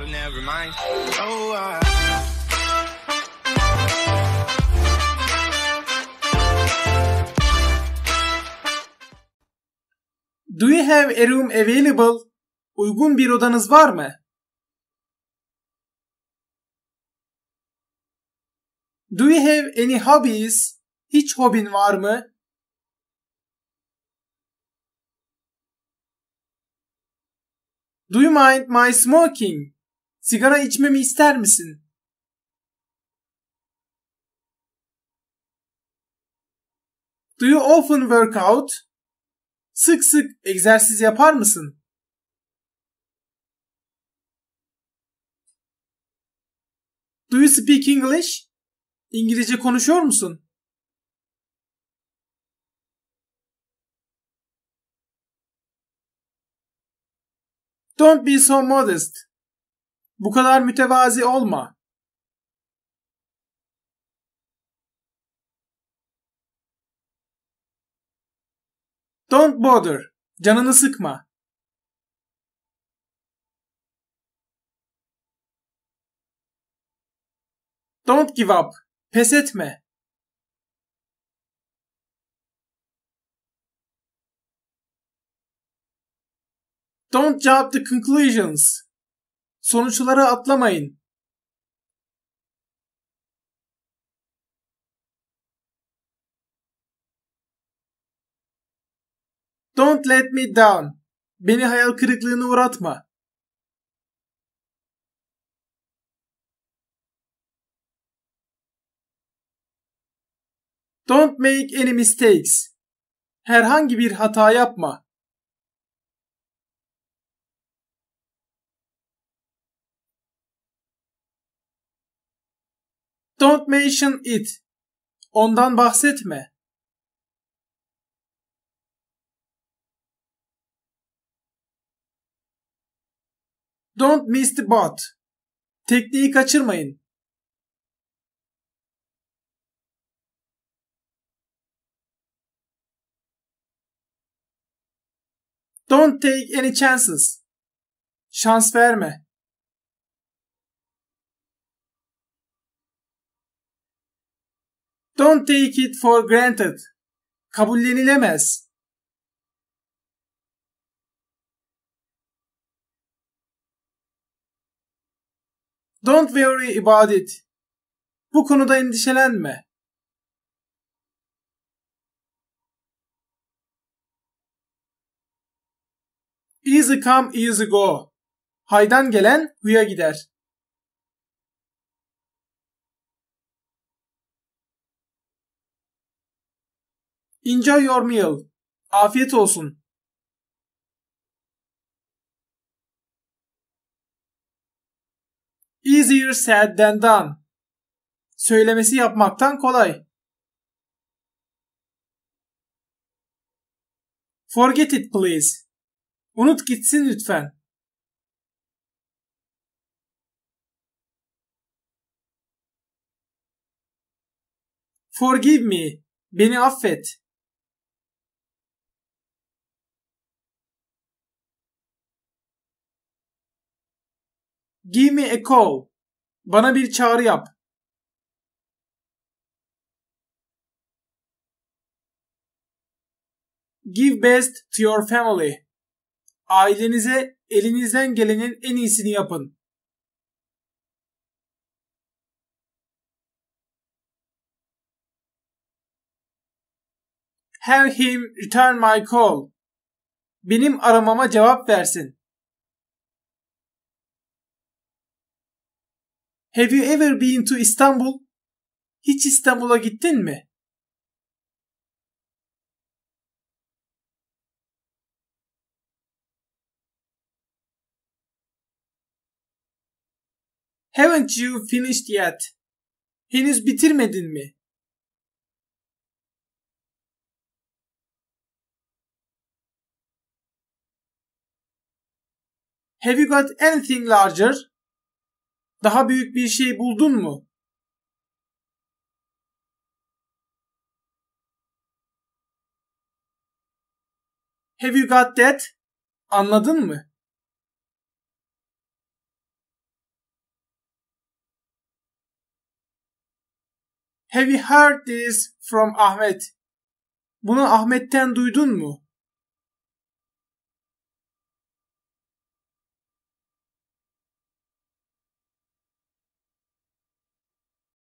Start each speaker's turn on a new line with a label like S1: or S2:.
S1: but never mind. Oh,
S2: Do you have a room available? Uygun bir odanız var mı? Do you have any hobbies? Hiç hobin var mı? Do you mind my smoking? Sigara içmemi ister misin? Do you often work out? Sık sık egzersiz yapar mısın? Do you speak English? İngilizce konuşuyor musun? Don't be so modest. Bu kadar mütevazi olma. Don't bother. Canını sıkma. Don't give up. Pes etme. Don't jump to conclusions. Sonuçlara atlamayın. Don't let me down. Beni hayal kırıklığına uğratma. Don't make any mistakes. Herhangi bir hata yapma. Don't mention it. Ondan bahsetme. Don't miss the boat. Tekneyi kaçırmayın. Don't take any chances. Şans verme. Don't take it for granted. Kabullenilemez. Don't worry about it. Bu konuda endişelenme. Easy come, easy go. Haydan gelen huya gider. Enjoy your meal. Afiyet olsun. Easier said than done. Söylemesi yapmaktan kolay. Forget it please. Unut gitsin lütfen. Forgive me. Beni affet. Give me a call. Bana bir çağrı yap. Give best to your family. Ailenize elinizden gelenin en iyisini yapın. Have him return my call. Benim aramama cevap versin. Have you ever been to Istanbul? Hiç İstanbul'a gittin mi? Haven't you finished yet? Henüz bitirmedin mi? Have you got anything larger? Daha büyük bir şey buldun mu? Have you got that? Anladın mı? Have you heard this from Ahmet? Bunu Ahmet'ten duydun mu?